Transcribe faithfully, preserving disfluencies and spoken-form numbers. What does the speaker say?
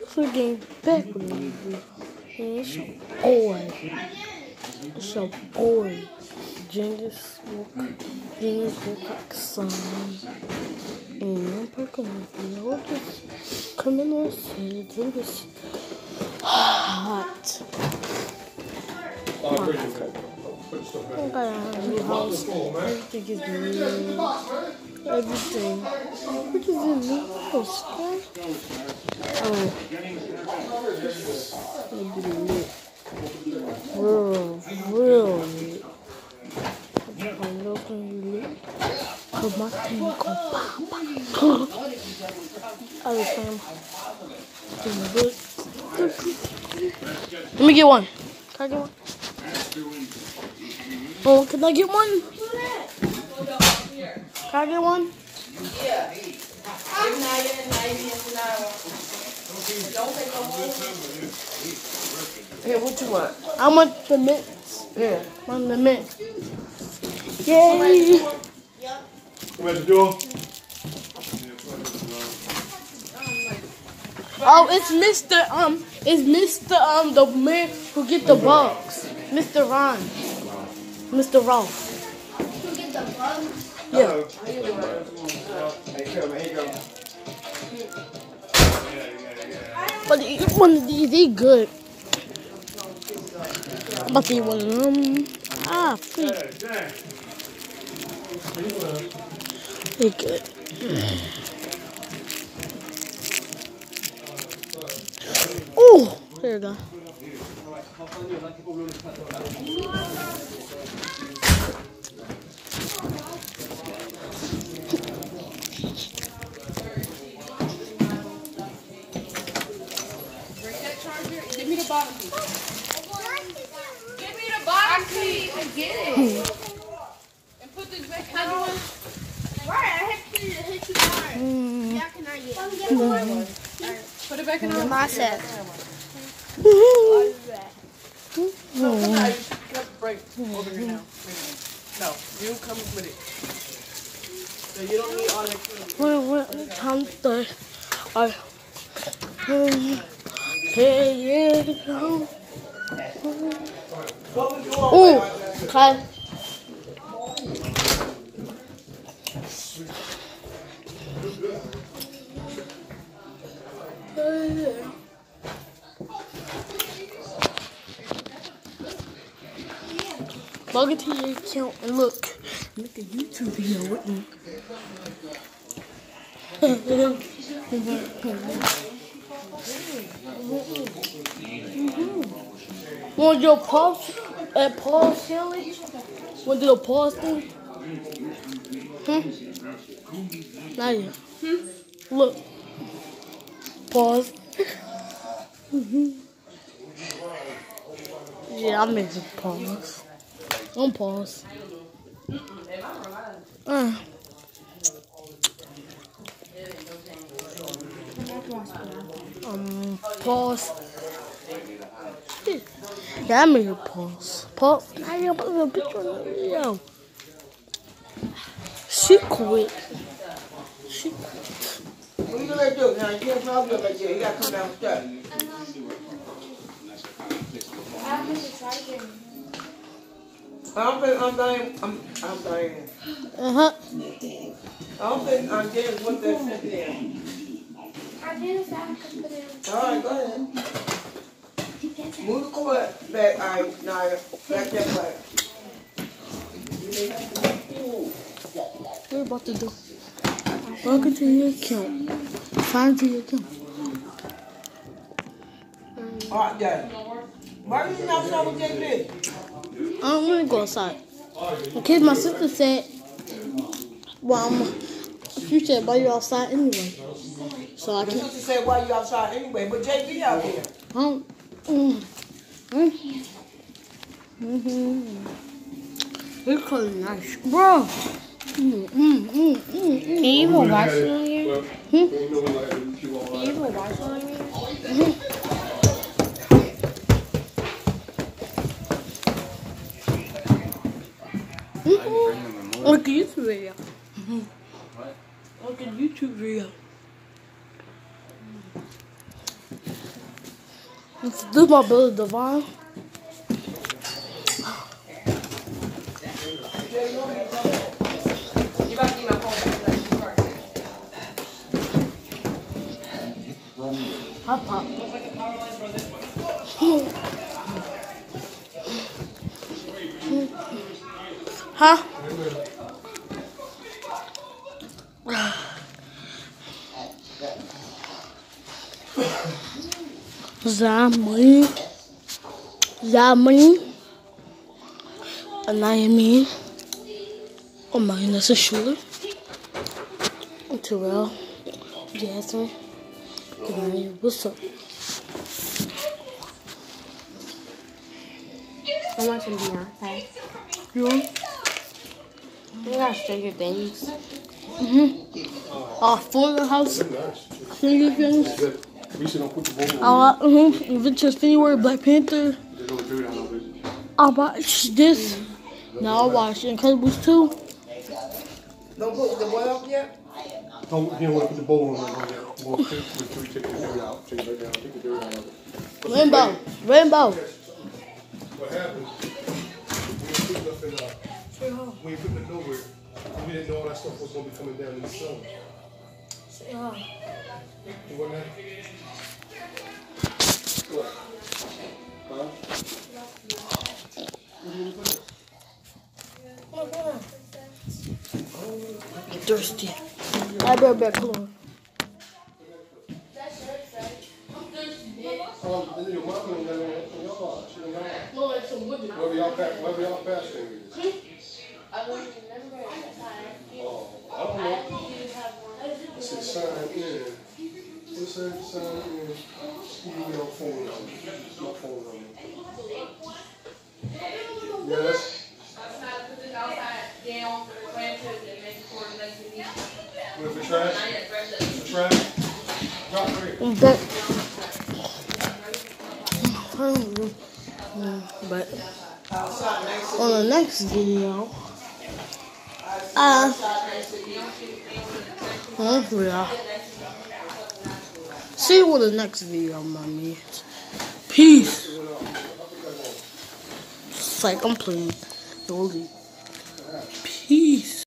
So getting back with me. And it's your boy. It's your boy. Genghis Wilcox. Genghis Wilcox son. And I'm picking up video. Just coming on set. And it's hot. I got a new house. Everything is new. Everything. What is in the house, guys? Oh. It'll be lit. Real, real lit. I'm looking lit. Cause my thing go pop. I was saying, let me get one. Can I get one? Oh, can I get one? Can I get one? Yeah. Hey, what you want? I want the mints. Yeah. I want the mint. Yay! Where's the door? Oh, it's Mister Um, it's Mister Um, the man who get the bugs. Mister Ron. Mister Rolf. Who get the bugs? Yeah. But eat one of these, they good. I'm about to eat one of them. Ah, free. They good. Oh, there you go. Give me the bottom piece. Give me the bottom piece and get it. And put this back in. Right, I had to hit you hard. Yeah, can I get it? Put it back in the My set. No, come on. Break over here now. No, you come with it. So you don't need all that food. What, what time the I um, hey yeah. Oh, okay. Log into your account and look. Make a YouTube video with me. mm-hmm. Want your pause at pause challenge? Want to do a pause thing? Hmm? Not yet. Hmm? Look. Pause. mm-hmm. Yeah, I made you pause. Don't pause. Uh. Um, pause. Yeah, I made a pause. Pause. I gotta put a picture on the video. She quit. She quit. What you gonna do? Now, you can't probably look like you. You gotta come downstairs. I don't think I'm dying. I'm, I'm dying. Uh huh. I don't think I'm getting what they're sitting there. I didn't say I could put it in. All right, go ahead. Move the cord back, all right, Naya. Back that way. What are you about to do? Log into your account. Sign into your account. All right, Dad. Why are you not outside with J B? I'm gonna go outside. Okay, my sister said, well, I'm, she said, why you outside anyway? So I My can't. sister said, why you outside anyway? But J B out here. Um, mm, mm, mm-hmm. It's kind of nice. Bro. Mm, mm, mm, mm, mm. Can you even watch it on here? Hmm? Can you even watch it on here? Mm-hmm. Mm-hmm. Look at YouTube video. Mm-hmm. Look at YouTube video. This is my brother Devon. Hop pop. Huh? Zamani, Zamani, Anayami, oh my goodness, a Schule, Terrell, Jasmine, Gary, what's up? I'm watching Beyonce. You want? You got Stranger Things. Mm-hmm. Uh, Fuller House, Stranger Things. Uh, mm-hmm. Adventures Anywhere, Black Panther. I watched this. Now I watched Incredibles two. Don't put the boy up yet? Don't, you don't want to put the bowl on there. We'll take, we'll take the dirt out. Take it right down. Take the dirt out of it. Rainbow, Rainbow. What happens, when you put stuff in, uh, when you put it nowhere, we didn't know all that stuff was going to be coming down in the sun. Say hi. You want that? What? Huh? I'm thirsty. I better back close. Um, and then your mom don't got on your watch. She don't got on. Wherever y'all pass, wherever y'all pass thing is. Oh, I don't know. It says sign in. It says sign in. Give me your phone number. Your phone number. Yes. With the trash? The trash? Drop three. But, but on the next video, uh, huh, yeah. See you on the next video, mommy. Peace. It's like I'm playing. Don't leave.